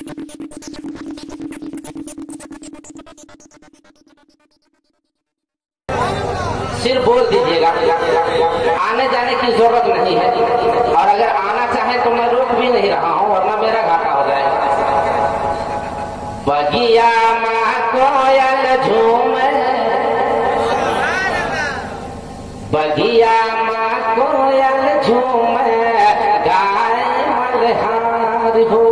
सिर्फ बोल दीजिएगा, आने जाने की जरूरत नहीं है, और अगर आना चाहे तो मैं रोक भी नहीं रहा हूं, वरना मेरा घाटा हो जाएगा। बगिया माँ कोयल झूमे, बगिया माँ कोयल झूमे, गाय मल्हार हो।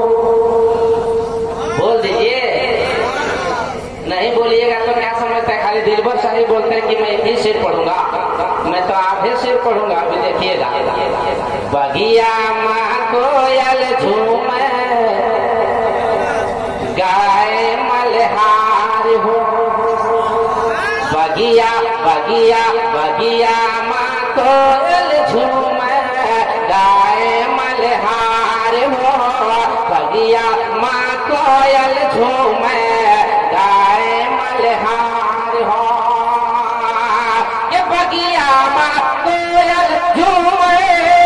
बोल दीजिए, नहीं बोलिएगा तो क्या समझता है? खाली दिलबर साहिब बोलते हैं कि मैं एक ही शेर पढ़ूंगा, मैं तो आधे शेर पढ़ूंगा। अभी देखिएगा, बगिया माँ कोयल झूमे, गाय मल्हार हो। बगिया बगिया बगिया माँ कोयल झूमे, गाय मल्हार हो। बगिया माँ कोयल झूमे, गाय मल्हार हो। ये बगिया माँ कोयल झूमे,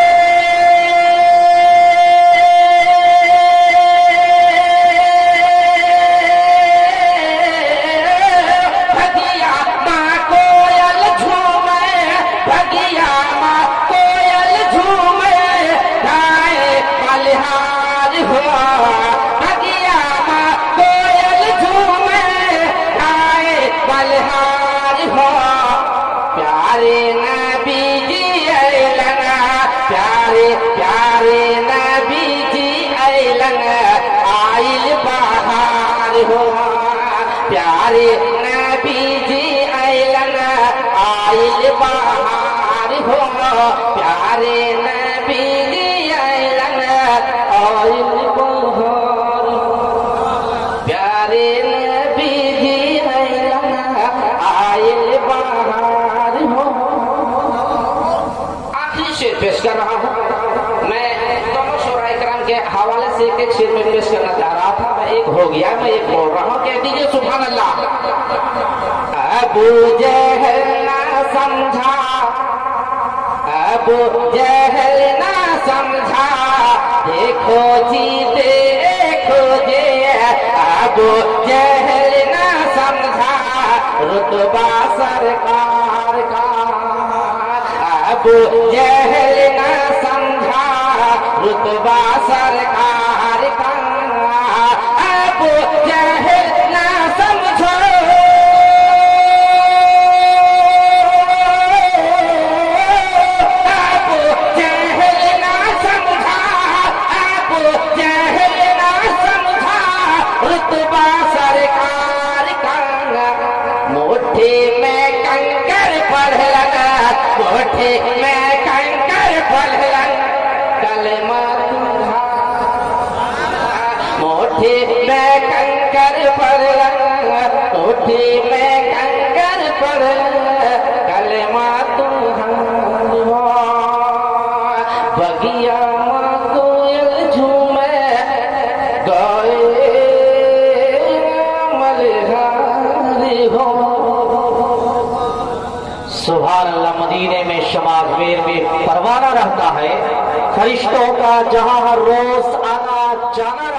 बगिया माँ कोयल झूमे, बगिया माँ कोयल झूमे, गाय मल्हार हो। बगिया माँ कोयल झूमे, गाय मल्हार हो। प्यारे नबी जी अइलन, प्यारे प्यारे नबी जी अइलन, आइल बहार हो। प्यारे नबी जी अइलन, आइल बहार हो। प्यारे नबी जी अइलन, आइल बहार हो। प्यारे नबी जी अइलन, आइल बहार हो। आखिरी शेर पेश कर रहा हूँ मैं, दोनों शोराए कराम के हवाले से एक एक शेर में पेश करना चाह रहा था। मैं एक हो गया, मैं एक बोल रहा हूँ, कह दीजिए सुभान अल्लाह। अबू जहल ना समझा, अबू जहल ना समझा, देखो जी देखो जे। अबू जहल ना समझा, रुतबा सरकार का। अबू जहल ना समझा, रुतबा सरकार का। अबू जहल ना समझो, अबू जहल ना समझा, अबू जहल ना समझा, रुतबा सरकार का। मुट्ठी में कंकर पढ़लन, मुट्ठी में कंकर पढ़लन, कलमा तुम्हारा। मुट्ठी में कंकर पढ़लन, मुट्ठी में कंकर पढ़लन, कलमा तुम्हारा। बगिया माँ कोयल झूमे, गाय मल्हार हो। सुभान अल्लाह। मदीने में शमाज़वेर में परवाना रहता है, फरिश्तों का जहां हर रोज आना जाना